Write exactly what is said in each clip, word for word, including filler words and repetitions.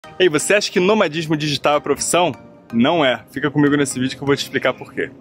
Ei, você acha que nomadismo digital é profissão? Não é. Fica comigo nesse vídeo que eu vou te explicar por quê.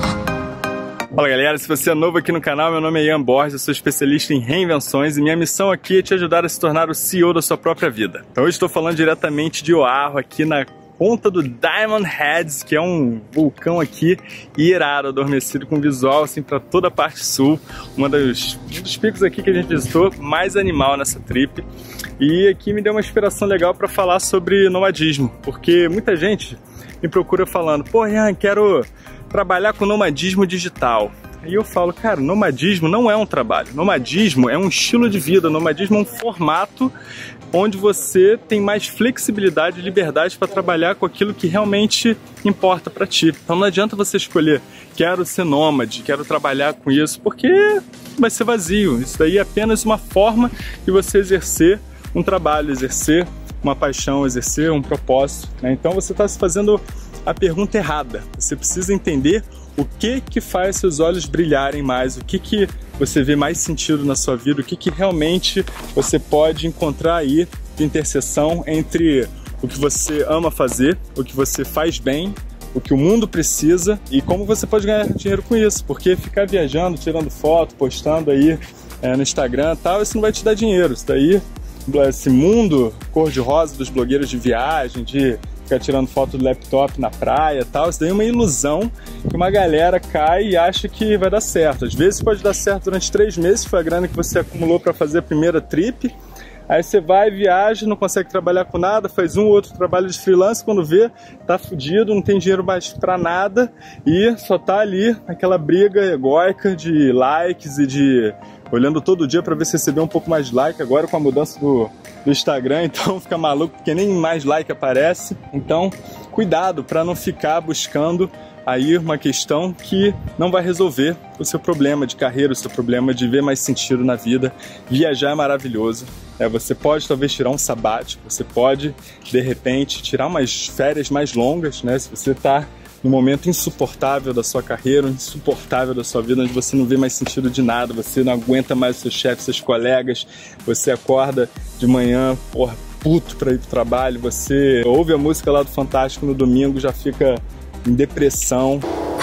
Fala galera, se você é novo aqui no canal, meu nome é Ian Borges, eu sou especialista em reinvenções e minha missão aqui é te ajudar a se tornar o C E O da sua própria vida. Então hoje estou falando diretamente de Oahu, aqui na ponta do Diamond Heads, que é um vulcão aqui irado, adormecido, com visual assim para toda a parte sul, uma dos, um dos picos aqui que a gente visitou, mais animal nessa trip. E aqui me deu uma inspiração legal para falar sobre nomadismo, porque muita gente me procura falando, pô Ian, quero trabalhar com nomadismo digital. E eu falo, cara, nomadismo não é um trabalho, nomadismo é um estilo de vida, nomadismo é um formato onde você tem mais flexibilidade e liberdade para trabalhar com aquilo que realmente importa para ti. Então não adianta você escolher, quero ser nômade, quero trabalhar com isso, porque vai ser vazio. Isso daí é apenas uma forma de você exercer um trabalho, exercer uma paixão, exercer um propósito, né? Então você está se fazendo a pergunta errada. Você precisa entender o que que faz seus olhos brilharem mais, o que que você vê mais sentido na sua vida, o que que realmente você pode encontrar aí de interseção entre o que você ama fazer, o que você faz bem, o que o mundo precisa e como você pode ganhar dinheiro com isso, porque ficar viajando, tirando foto, postando aí é, no Instagram e tal, isso não vai te dar dinheiro. Isso daí, esse mundo cor-de-rosa dos blogueiros de viagem, de ficar tirando foto do laptop na praia e tal, isso daí é uma ilusão que uma galera cai e acha que vai dar certo. Às vezes pode dar certo durante três meses, foi a grana que você acumulou para fazer a primeira trip, aí você vai, viaja, não consegue trabalhar com nada, faz um ou outro trabalho de freelance, quando vê, tá fudido, não tem dinheiro mais pra nada e só tá ali aquela briga egóica de likes e de olhando todo dia para ver se recebeu um pouco mais de like, agora com a mudança do, do Instagram, então fica maluco porque nem mais like aparece. Então cuidado para não ficar buscando aí uma questão que não vai resolver o seu problema de carreira, o seu problema de ver mais sentido na vida. Viajar é maravilhoso, é, você pode talvez tirar um sabático, você pode de repente tirar umas férias mais longas, né? Se você está num momento insuportável da sua carreira, insuportável da sua vida, onde você não vê mais sentido de nada, você não aguenta mais o seu chefe, seus colegas, você acorda de manhã, porra, puto pra ir pro trabalho, você ouve a música lá do Fantástico no domingo, já fica em depressão.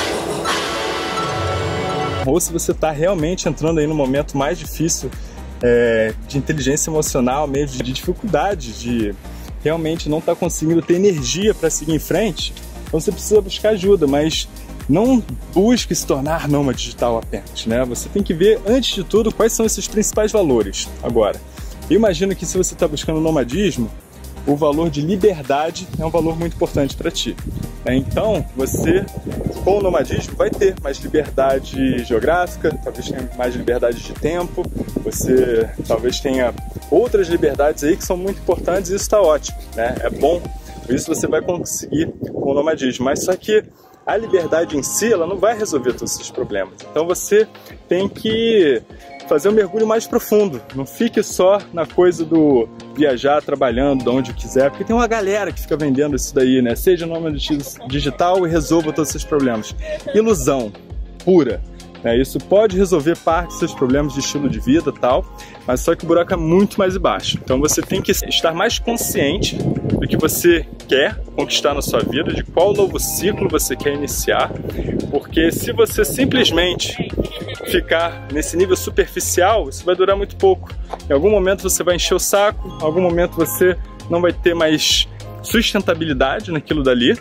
Ou se você tá realmente entrando aí no momento mais difícil é, de inteligência emocional, mesmo de dificuldade, de realmente não tá conseguindo ter energia para seguir em frente, então você precisa buscar ajuda, mas não busque se tornar nômade digital apenas, né? Você tem que ver, antes de tudo, quais são esses principais valores. Agora, eu imagino que se você está buscando nomadismo, o valor de liberdade é um valor muito importante para ti. Então, você, com o nomadismo, vai ter mais liberdade geográfica, talvez tenha mais liberdade de tempo, você talvez tenha outras liberdades aí que são muito importantes e isso está ótimo, né? É bom. Isso você vai conseguir com o nomadismo, mas só que a liberdade em si, ela não vai resolver todos esses problemas. Então você tem que fazer um mergulho mais profundo, não fique só na coisa do viajar trabalhando de onde quiser, porque tem uma galera que fica vendendo isso daí, né? Seja nômade digital e resolva todos esses problemas. Ilusão pura. É, isso pode resolver parte dos seus problemas de estilo de vida e tal, mas só que o buraco é muito mais baixo. Então você tem que estar mais consciente do que você quer conquistar na sua vida, de qual novo ciclo você quer iniciar, porque se você simplesmente ficar nesse nível superficial, isso vai durar muito pouco. Em algum momento você vai encher o saco, em algum momento você não vai ter mais sustentabilidade naquilo dali,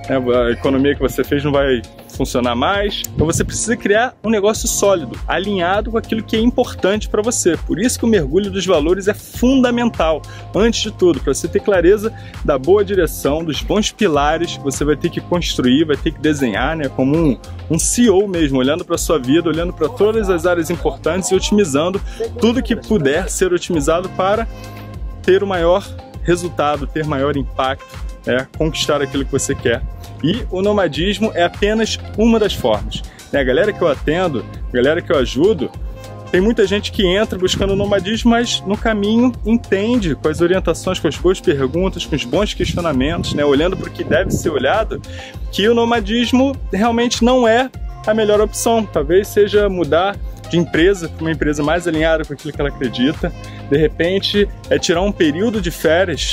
a economia que você fez não vai funcionar mais, então você precisa criar um negócio sólido, alinhado com aquilo que é importante para você. Por isso que o mergulho dos valores é fundamental, antes de tudo, para você ter clareza da boa direção, dos bons pilares que você vai ter que construir, vai ter que desenhar, né, como um, um C E O mesmo, olhando para a sua vida, olhando para todas as áreas importantes e otimizando tudo que puder ser otimizado para ter o maior resultado, ter maior impacto, é, conquistar aquilo que você quer. E o nomadismo é apenas uma das formas. A galera que eu atendo, a galera que eu ajudo, tem muita gente que entra buscando o nomadismo, mas no caminho entende, com as orientações, com as boas perguntas, com os bons questionamentos, né, olhando para o que deve ser olhado, que o nomadismo realmente não é a melhor opção. Talvez seja mudar de empresa para uma empresa mais alinhada com aquilo que ela acredita. De repente, é tirar um período de férias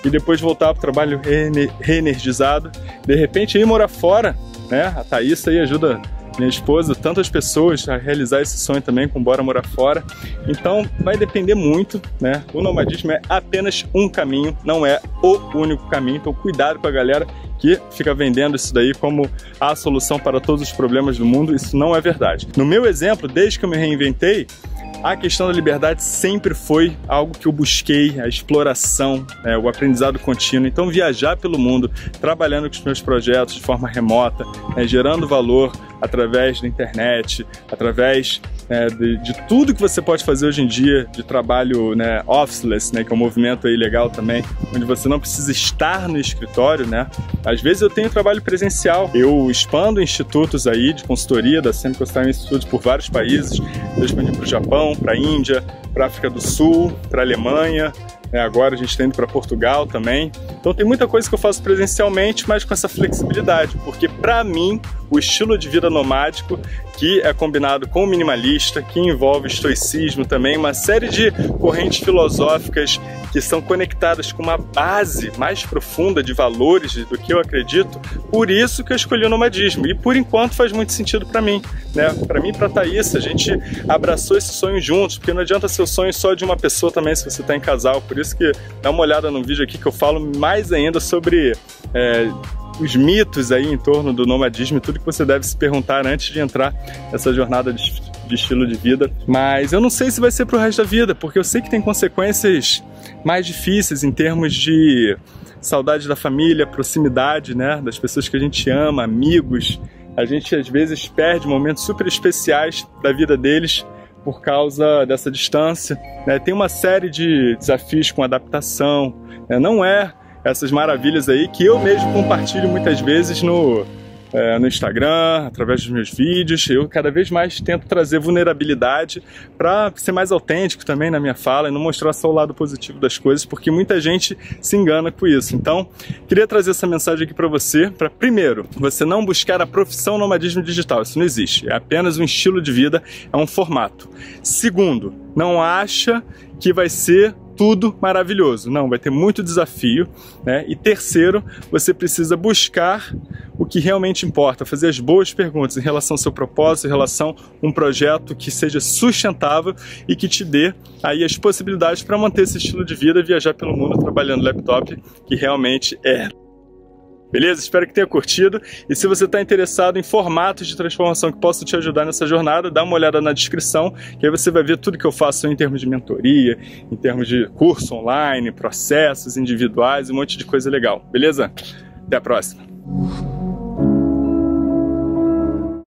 e depois voltar para o trabalho reenergizado. De repente, ir morar fora, né? A Thaís aí ajuda minha esposa, tantas pessoas a realizar esse sonho também com Bora Morar Fora. Então vai depender muito, né? O nomadismo é apenas um caminho, não é o único caminho. Então cuidado com a galera que fica vendendo isso daí como a solução para todos os problemas do mundo. Isso não é verdade. No meu exemplo, desde que eu me reinventei, a questão da liberdade sempre foi algo que eu busquei, a exploração, né, o aprendizado contínuo. Então viajar pelo mundo, trabalhando com os meus projetos de forma remota, né, gerando valor através da internet, através é, de, de tudo que você pode fazer hoje em dia, de trabalho, né, officeless, né, que é um movimento aí legal também, onde você não precisa estar no escritório, né? Às vezes eu tenho trabalho presencial, eu expando institutos aí de consultoria da Sempre Consultoria Institutos por vários países, eu expandi para o Japão, para a Índia, para a África do Sul, para a Alemanha, né, agora a gente está indo para Portugal também. Então tem muita coisa que eu faço presencialmente, mas com essa flexibilidade, porque para mim o estilo de vida nomádico, que é combinado com o minimalista, que envolve estoicismo também, uma série de correntes filosóficas que são conectadas com uma base mais profunda de valores do que eu acredito, por isso que eu escolhi o nomadismo, e por enquanto faz muito sentido para mim, né? Para mim e para a Thaís, a gente abraçou esse sonho juntos, porque não adianta ser o sonho só de uma pessoa também se você está em casal, por isso que dá uma olhada no vídeo aqui que eu falo mais ainda sobre é, os mitos aí em torno do nomadismo e tudo que você deve se perguntar antes de entrar nessa jornada de, de estilo de vida. Mas eu não sei se vai ser pro resto da vida, porque eu sei que tem consequências mais difíceis em termos de saudade da família, proximidade, né, das pessoas que a gente ama, amigos. A gente às vezes perde momentos super especiais da vida deles por causa dessa distância, né? Tem uma série de desafios com adaptação, né? Não é essas maravilhas aí que eu mesmo compartilho muitas vezes no, é, no Instagram, através dos meus vídeos. Eu cada vez mais tento trazer vulnerabilidade para ser mais autêntico também na minha fala e não mostrar só o lado positivo das coisas, porque muita gente se engana com isso. Então, queria trazer essa mensagem aqui para você, para primeiro, você não buscar a profissão nomadismo digital, isso não existe, é apenas um estilo de vida, é um formato. Segundo, não acha que vai ser tudo maravilhoso. Não, vai ter muito desafio, né? E terceiro, você precisa buscar o que realmente importa, fazer as boas perguntas em relação ao seu propósito, em relação a um projeto que seja sustentável e que te dê aí as possibilidades para manter esse estilo de vida, viajar pelo mundo trabalhando laptop, que realmente é. Beleza? Espero que tenha curtido, e se você está interessado em formatos de transformação que possam te ajudar nessa jornada, dá uma olhada na descrição, que aí você vai ver tudo que eu faço em termos de mentoria, em termos de curso online, processos individuais, um monte de coisa legal. Beleza? Até a próxima!